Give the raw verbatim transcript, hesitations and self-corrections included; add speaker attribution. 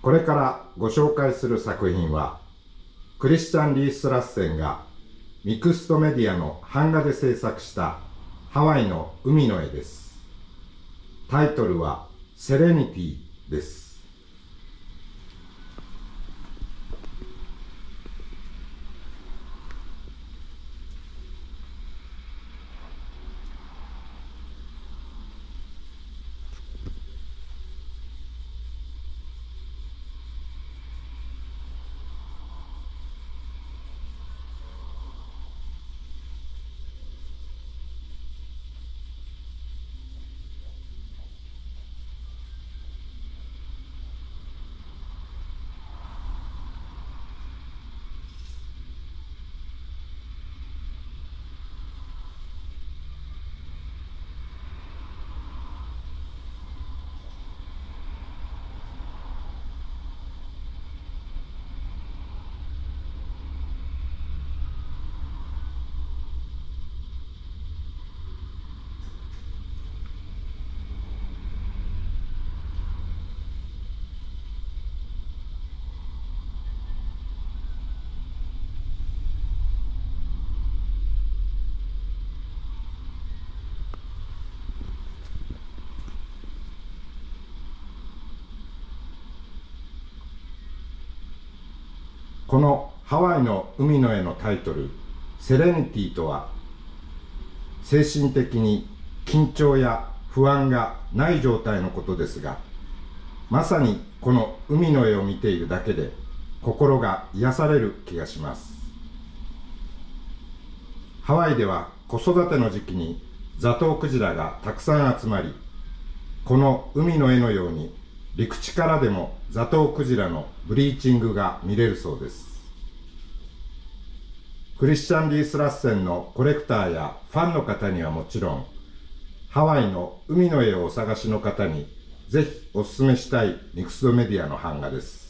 Speaker 1: これからご紹介する作品は、クリスチャン・リース・ラッセンがミクストメディアの版画で制作したハワイの海の絵です。タイトルはセレニティです。このハワイの海の絵のタイトル、セレニティとは、精神的に緊張や不安がない状態のことですが、まさにこの海の絵を見ているだけで心が癒される気がします。ハワイでは子育ての時期にザトウクジラがたくさん集まり、この海の絵のように陸地からでもザトウクジラのブリーチングが見れるそうです。クリスチャン・リース・ラッセンのコレクターやファンの方にはもちろん、ハワイの海の絵をお探しの方にぜひおすすめしたいミクスドメディアの版画です。